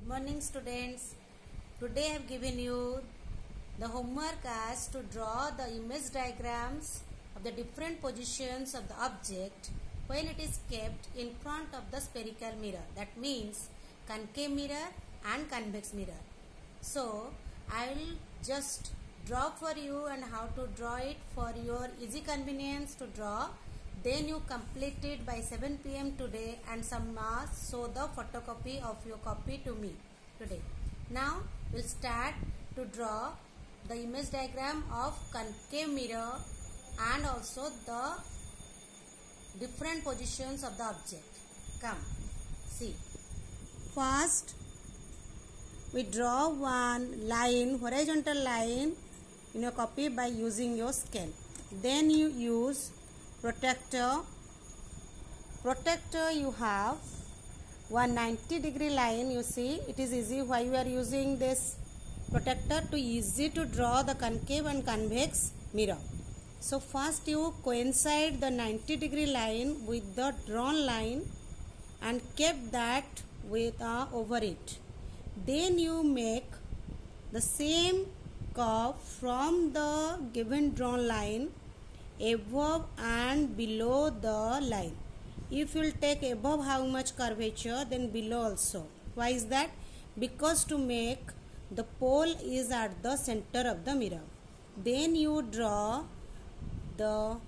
Morning students. Today I have given you the homework as to draw the image diagrams of the different positions of the object while it is kept in front of the spherical mirror. That means concave mirror and convex mirror. So I will just draw for you and how to draw it for your easy convenience to draw. Then you complete it by 7 p.m. today and some must show the photocopy of your copy to me today. Now we'll start to draw the image diagram of concave mirror and also the different positions of the object. Come, see. First, we draw one line, horizontal line in your copy by using your scale. Then you use protractor you have 190-degree line. You see, it is easy why you are using this protractor to easy to draw the concave and convex mirror. So first you coincide the 90-degree line with the drawn line and kept that with over it. Then you make the same curve from the given drawn line above and below the line. If you will take above how much curvature, then below also. Why is that? Because to make the pole is at the center of the mirror. Then you draw the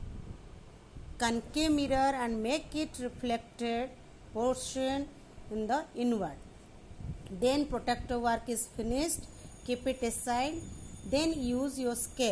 concave mirror and make it reflected portion in the inward. Then protractor work is finished. Keep it aside. Then use your scale.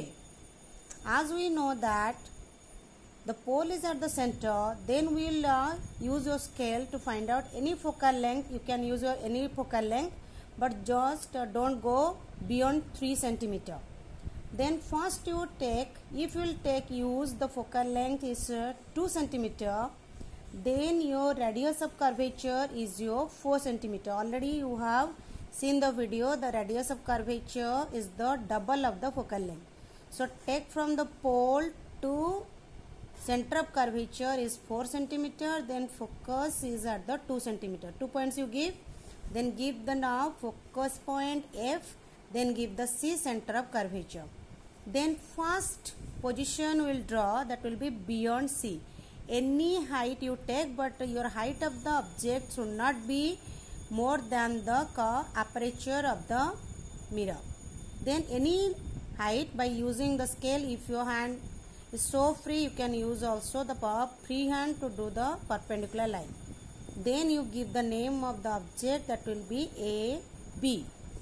As we know that the pole is at the center, then we will use your scale to find out any focal length. You can use your any focal length, but just don't go beyond 3 cm. Then first you take, if you will use the focal length is 2 cm, then your radius of curvature is your 4 cm. Already you have seen the video, the radius of curvature is the double of the focal length. So take from the pole to center of curvature is 4 cm, then focus is at the 2 cm. 2 points you give, then give the now focus point F, then give the C, center of curvature. Then first position will draw, that will be beyond C. Any height you take, but your height of the object should not be more than the aperture of the mirror. Then any height by using the scale, if your hand is so free, you can use also the free hand to do the perpendicular line. Then you give the name of the object, that will be A, B.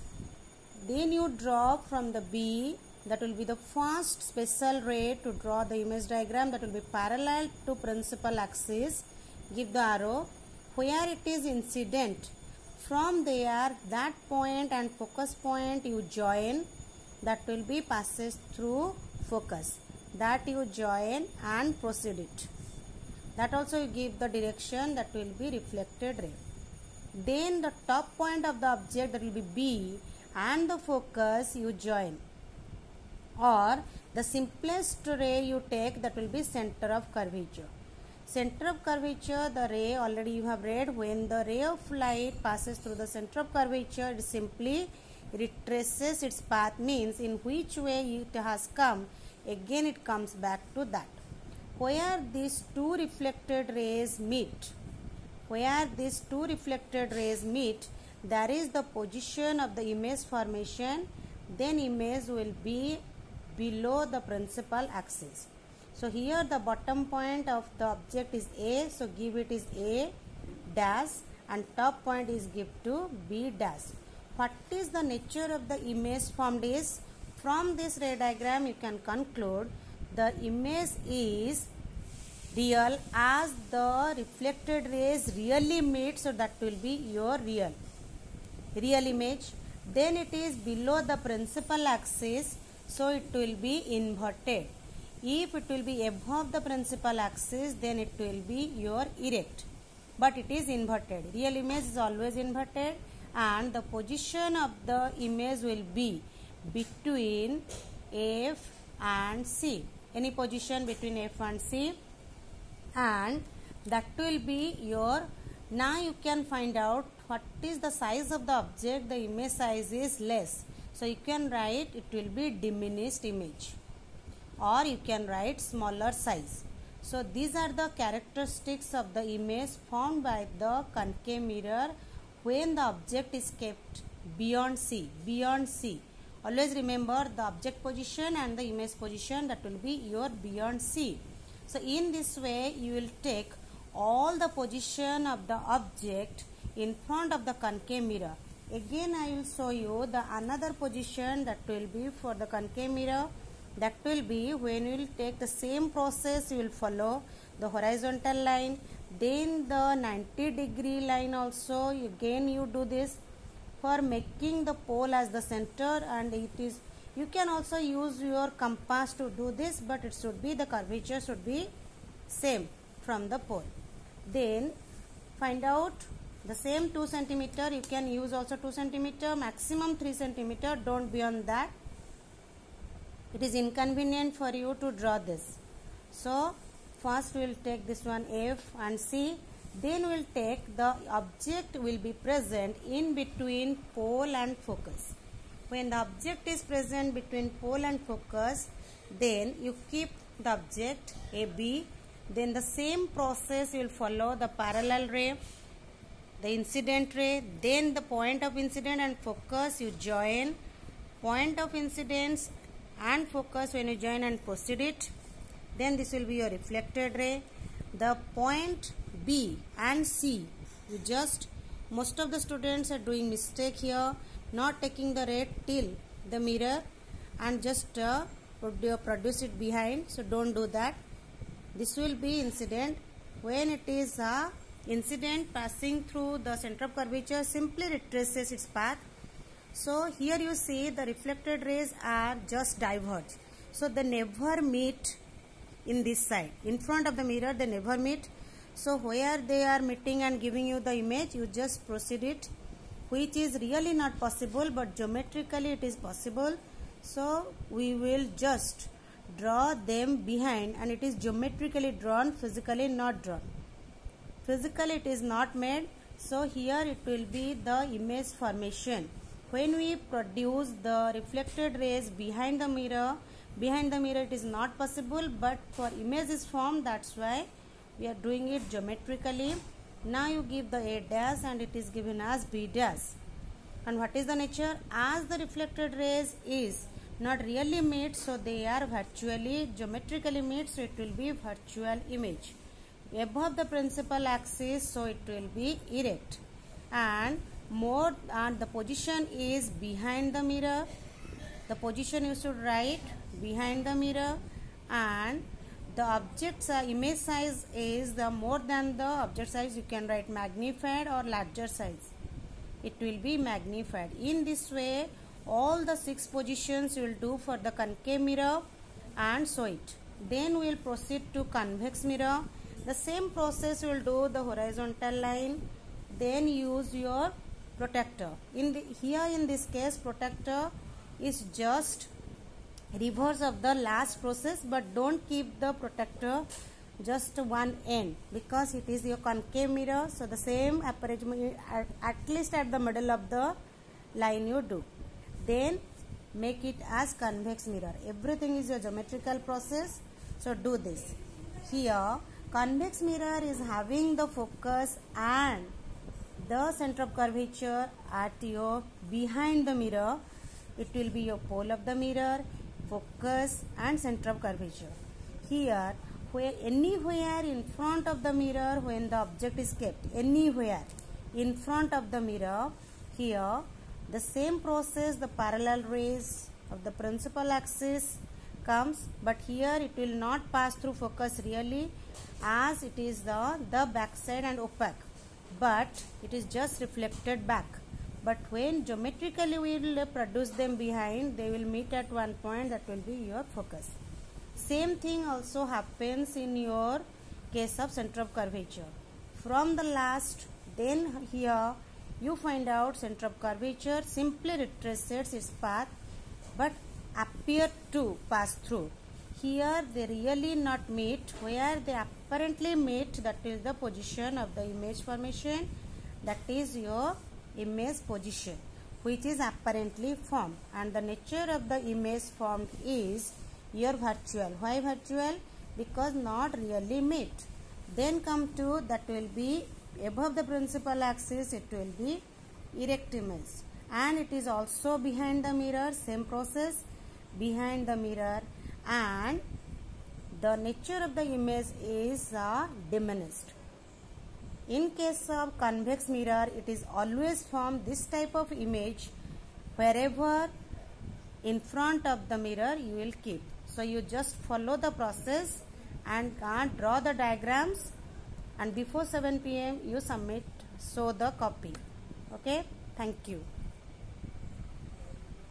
Then you draw from the B, that will be the first special ray to draw the image diagram, that will be parallel to principal axis. Give the arrow where it is incident. From there, that point and focus point you join, that will be passes through focus. That you join and proceed it. That also you give the direction, that will be reflected ray. Then the top point of the object, that will be B, and the focus you join. Or the simplest ray you take, that will be center of curvature. Center of curvature, the ray already you have read, when the ray of light passes through the center of curvature, it simply retraces its path, means in which way it has come, again it comes back to that. Where these two reflected rays meet, there is the position of the image formation, then image will be below the principal axis. So here the bottom point of the object is A, so give it is A dash, and top point is give to B dash. What is the nature of the image formed is, from this ray diagram you can conclude the image is real as the reflected rays really meet, so that will be your real image. Then it is below the principal axis, so it will be inverted. If it will be above the principal axis, then it will be your erect, but it is inverted. Real image is always inverted, and the position of the image will be between F and C. Any position between F and C, and that will be your Now you can find out what is the size of the object, the image size is less. So you can write it will be diminished image, or you can write smaller size. So these are the characteristics of the image formed by the concave mirror when the object is kept beyond C. Beyond C. Always remember the object position and the image position, that will be your beyond C. So in this way you will take all the position of the object in front of the concave mirror. Again I will show you the another position that will be for the concave mirror. That will be when you will take the same process, you will follow the horizontal line, then the 90-degree line also. Again you do this for making the pole as the center, and it is, you can also use your compass to do this, but it should be, the curvature should be same from the pole. Then find out the same 2 centimeter, you can use also 2 centimeter, maximum 3 centimeter, don't beyond that. It is inconvenient for you to draw this. So first we will take this one F and C. Then we will take the object will be present in between pole and focus. When the object is present between pole and focus, then you keep the object AB. Then the same process you will follow the parallel ray, the incident ray, then the point of incident and focus you join. Point of incidence and focus when you join and proceed it. Then this will be your reflected ray. The point B and C, you just, most of the students are doing mistake here, not taking the ray till the mirror and just produce it behind. So don't do that. This will be incident. When it is a incident passing through the center of curvature, simply retraces its path. So here you see the reflected rays are just diverge. So they never meet in this side. In front of the mirror they never meet. So where they are meeting and giving you the image, you just proceed it, which is really not possible, but geometrically it is possible. So we will just draw them behind, and it is geometrically drawn, physically not drawn. Physically it is not made. So here it will be the image formation. When we produce the reflected rays behind the mirror it is not possible, but for image is formed, that's why we are doing it geometrically. Now you give the A dash and it is given as B dash. And what is the nature? As the reflected rays is not really made, so they are virtually geometrically made, so it will be virtual image. Above the principal axis, so it will be erect. And the position is behind the mirror. The position you should write behind the mirror, and the object's image size is the more than the object size. You can write magnified or larger size. It will be magnified. In this way, all the 6 positions you will do for the concave mirror and show it. Then we will proceed to convex mirror. The same process you will do the horizontal line. Then use your protector. Here in this case, protector is just reverse of the last process, but don't keep the protector just one end, because it is your concave mirror. So the same arrangement at least at the middle of the line you do. Then make it as convex mirror. Everything is a geometrical process, so do this. Here convex mirror is having the focus and the center of curvature at your behind the mirror. It will be your pole of the mirror, focus and center of curvature. Here, where anywhere in front of the mirror, when the object is kept anywhere in front of the mirror, here the same process, the parallel rays of the principal axis comes, but here it will not pass through focus really, as it is the back side and opaque, but it is just reflected back. But when geometrically we will produce them behind, they will meet at one point, that will be your focus. Same thing also happens in your case of center of curvature. From the last, then here you find out center of curvature, simply retraces its path but appear to pass through. Here they really not meet. Where they apparently meet, that is the position of the image formation. that is your image position, which is apparently formed, and the nature of the image formed is your virtual. Why virtual? Because not really meet. Then come to that will be above the principal axis, it will be erect image, and it is also behind the mirror, same process, behind the mirror, and the nature of the image is diminished. In case of convex mirror, it is always formed this type of image wherever in front of the mirror you will keep. So you just follow the process and draw the diagrams, and before 7 p.m. you submit, show the copy. Okay, thank you.